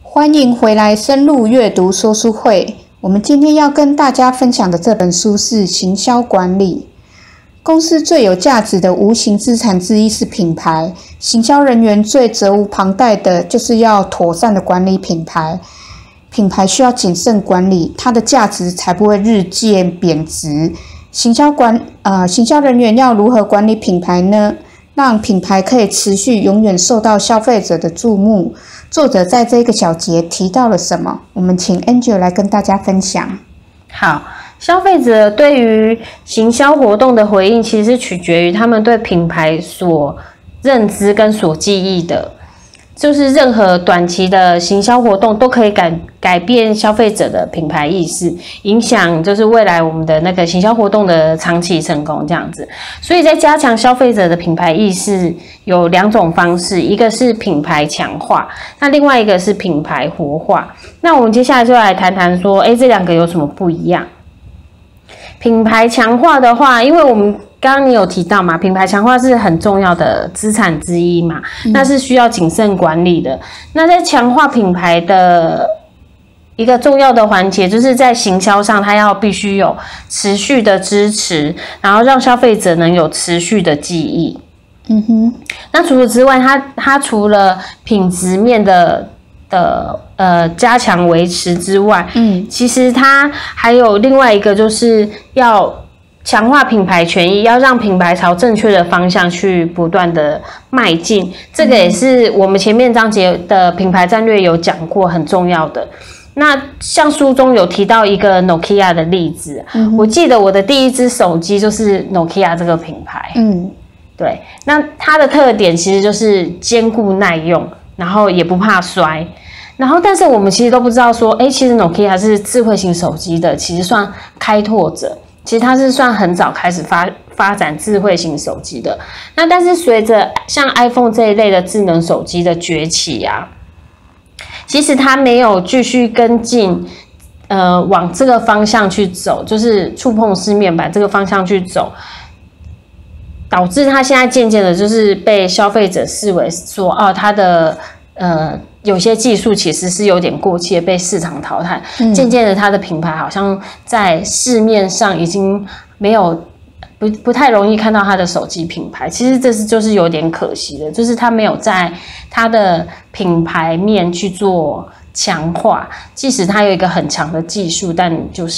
欢迎回来深入阅读说书会。我们今天要跟大家分享的这本书是《行销管理》。公司最有价值的无形资产之一是品牌，行销人员最责无旁贷的就是要妥善的管理品牌。品牌需要谨慎管理，它的价值才不会日渐贬值。行销人员要如何管理品牌呢？让品牌可以持续永远受到消费者的注目。作者在这个小节提到了什么？我们请 Angel 来跟大家分享。 好，消费者对于行销活动的回应，其实取决于他们对品牌所认知跟所记忆的。就是任何短期的行销活动都可以改变消费者的品牌意识，影响就是未来我们的那个行销活动的长期成功这样子。所以在加强消费者的品牌意识有两种方式，一个是品牌强化，那另外一个是品牌活化。那我们接下来就来谈谈说，这两个有什么不一样？品牌强化的话，因为我们刚刚你有提到嘛，品牌强化是很重要的资产之一嘛，那是需要谨慎管理的。那在强化品牌的一个重要的环节，就是在行销上，它必须有持续的支持，然后让消费者能有持续的记忆。那除此之外，它除了品质面的加强维持之外，其实它还有另外一个，就是要强化品牌权益，要让品牌朝正确的方向去不断的迈进。这个也是我们前面章节的品牌战略有讲过，很重要的。那像书中有提到一个 Nokia 的例子，我记得我的第一支手机就是 Nokia 这个品牌。对，那它的特点其实就是坚固耐用，然后也不怕摔。然后，但是我们其实都不知道说，其实 Nokia 是智慧型手机的，其实算开拓者。其实它是算很早开始发展智慧型手机的。那但是随着像 iPhone 这一类的智能手机的崛起啊，其实它没有继续跟进，往这个方向去走，就是触碰式面板这个方向去走，导致它现在渐渐的就是被消费者视为说，它的有些技术其实是有点过气的，被市场淘汰。渐渐的，它的品牌好像在市面上已经没有不太容易看到它的手机品牌。其实这就是有点可惜的，就是它没有在它的品牌面去做强化。即使它有一个很强的技术，但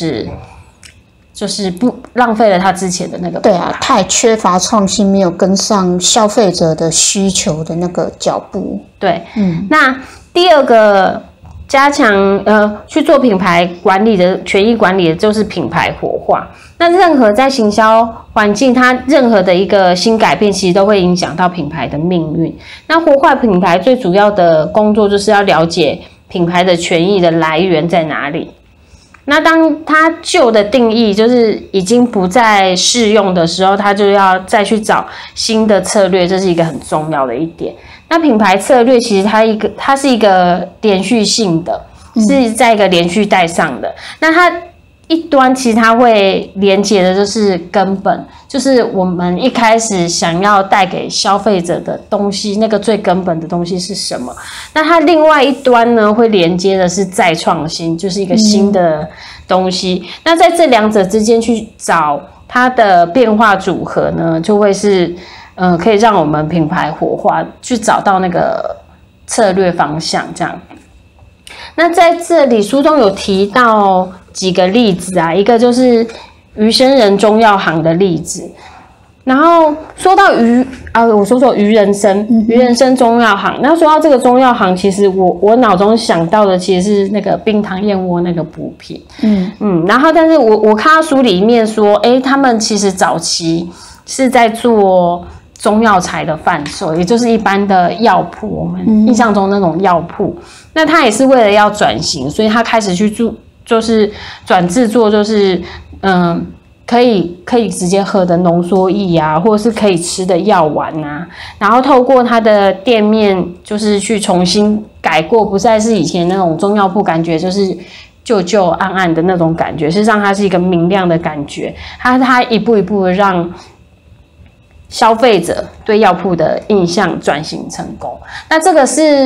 就是不浪费了他之前的那个品牌。 对啊，太缺乏创新，没有跟上消费者的需求的那个脚步。 对，那第二个加强去做品牌管理的权益管理的就是品牌活化。那任何在行销环境，它任何的一个新改变，其实都会影响到品牌的命运。那活化品牌最主要的工作就是要了解品牌的权益的来源在哪里。那当它旧的定义就是已经不再适用的时候，它就要再去找新的策略，这是一个很重要的一点。那品牌策略其实它是一个连续性的，是在一个连续带上的。那它一端其实它会连接的就是根本，就是我们一开始想要带给消费者的东西，那个最根本的东西是什么？那它另外一端呢，会连接的是再创新，就是一个新的东西。那在这两者之间去找它的变化组合呢，就会是可以让我们品牌活化，去找到那个策略方向这样。那在这里书中有提到几个例子啊，一个就是余生人中药行的例子。然后说到我说余人生中药行。那说到这个中药行，其实我脑中想到的其实是那个冰糖燕窝那个补品。然后但是我看到书里面说，他们其实早期是在做中药材的贩售，也就是一般的药铺，我们印象中那种药铺。那他也是为了要转型，所以他开始去就是转制作，就是可以直接喝的浓缩液啊，或者是可以吃的药丸啊，然后透过他的店面，就是去重新改过，不再是以前那种中药铺感觉就是旧旧暗暗的那种感觉，事实上它是一个明亮的感觉，它一步一步的让消费者对药铺的印象转型成功。那这个是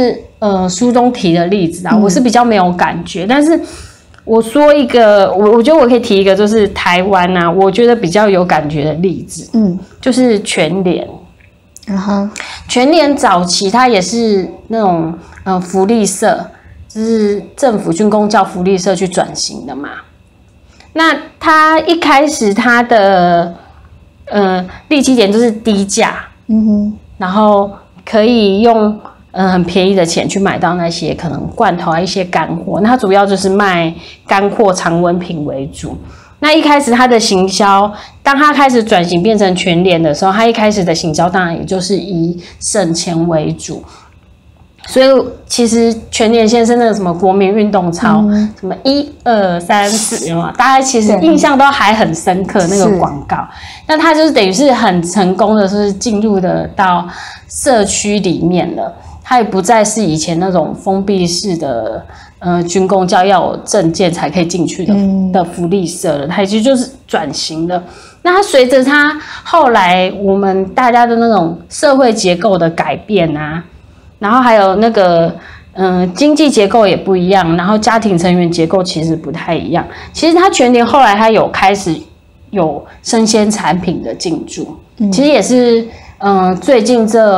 书中提的例子啊，我是比较没有感觉，但是我说一个，我觉得我可以提一个，就是台湾啊，我觉得比较有感觉的例子，就是全联。全联早期它也是那种福利社，就是政府军公教福利社去转型的嘛。那它一开始它的利基点就是低价，然后可以用很便宜的钱去买到那些可能罐头啊一些干货。那它主要就是卖干货常温品为主。那一开始它的行销，当它开始转型变成全联的时候，它一开始的行销当然也就是以省钱为主。所以其实全联先生那个什么国民运动操，什么1、2、3、4，有没有？大家其实印象都还很深刻那个广告。那它就是等于是很成功的，是进入的到社区里面了。它也不再是以前那种封闭式的军公教要有证件才可以进去的福利社了，它其实就是转型了。那它随着它后来我们大家的那种社会结构的改变啊，然后还有那个经济结构也不一样，然后家庭成员结构其实不太一样。其实它全联后来它有开始有生鲜产品的进驻，其实也是最近这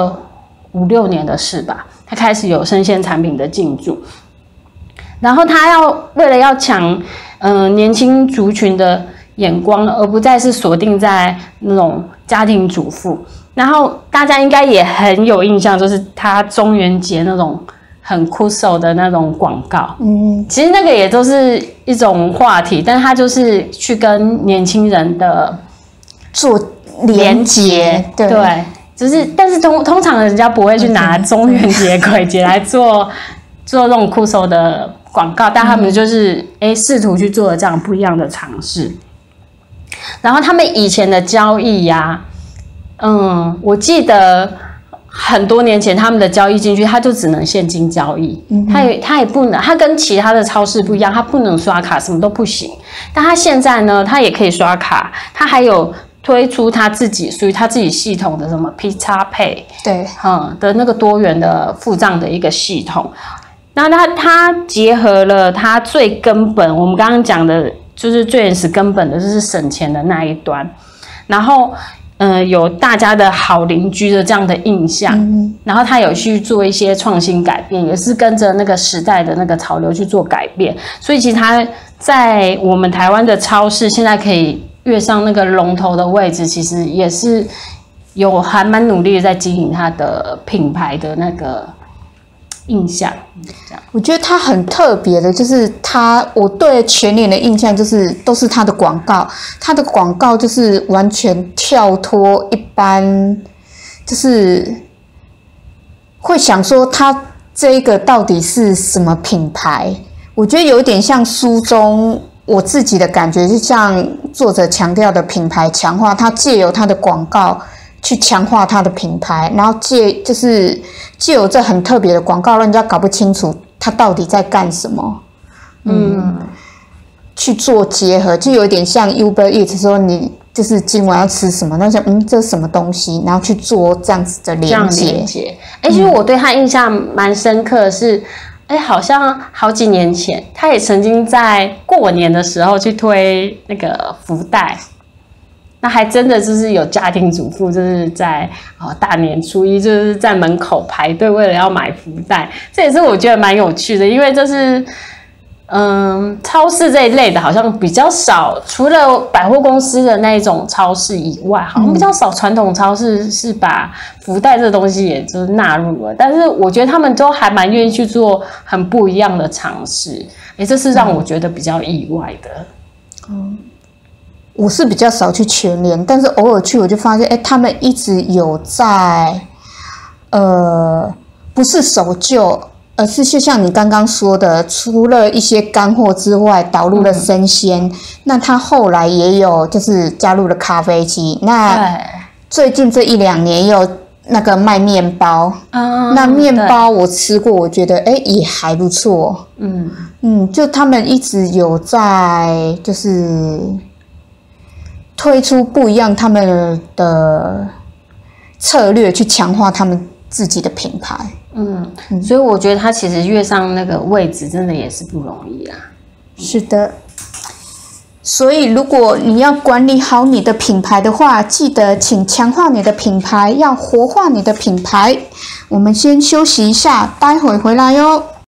5、6年的事吧，它开始有生鲜产品的进驻，然后它为了要抢年轻族群的眼光，而不再是锁定在那种家庭主妇。然后大家应该也很有印象，就是它中元节那种很酷手的那种广告，其实那个也都是一种话题，但它就是去跟年轻人的做连结， 对。就是，但是通常人家不会去拿中元节、鬼节来做这种酷手的广告，但他们就是试图去做了这样不一样的尝试。然后他们以前的交易呀，我记得很多年前他们的交易进去，它就只能现金交易，它也不能，它跟其他的超市不一样，它不能刷卡，什么都不行。但它现在呢，它也可以刷卡，它还有推出他自己属于他自己系统的什么 PixPay， 对， 的那个多元的付账的一个系统。那它结合了它最根本，我们刚刚讲的就是最原始根本的，就是省钱的那一端。然后有大家的好邻居的这样的印象，然后他有去做一些创新改变，也是跟着那个时代的那个潮流去做改变。所以其实他在我们台湾的超市现在可以跃上那个龙头的位置，其实也是还蛮努力的在经营它的品牌的那个印象。 我觉得它很特别的，就是我对全联的印象就是都是它的广告，它的广告就是完全跳脱一般，就是会想说它这个到底是什么品牌？我觉得有点像书中我自己的感觉，就像作者强调的品牌强化，他借由他的广告去强化他的品牌，然后借由这很特别的广告，让人家搞不清楚他到底在干什么。去做结合，就有点像 Uber Eats 说你就是今晚要吃什么，那想这是什么东西，然后去做这样子的连接。 其实我对他印象蛮深刻的是。好像好几年前，他也曾经在过年的时候去推那个福袋，那还真的就是有家庭主妇就是在大年初一就是在门口排队，为了要买福袋，这也是我觉得蛮有趣的，因为就是超市这一类的好像比较少，除了百货公司的那一种超市以外，好像比较少传统超市是把福袋这个东西也就是纳入了，但是我觉得他们都还蛮愿意去做很不一样的尝试，这是让我觉得比较意外的。 我是比较少去全联，但是偶尔去我就发现，他们一直有在，不是守旧。而是就像你刚刚说的，除了一些干货之外，导入了生鲜。那他后来也有就是加入了咖啡机。那最近这1、2年也有那个卖面包。那面包我吃过，我觉得也还不错。就他们一直有在就是推出不一样他们的策略，去强化他们自己的品牌。 所以我觉得它其实跃上那个位置，真的也是不容易啦。 是的。所以，如果你要管理好你的品牌的话，记得请强化你的品牌，要活化你的品牌。我们先休息一下，待会回来哟。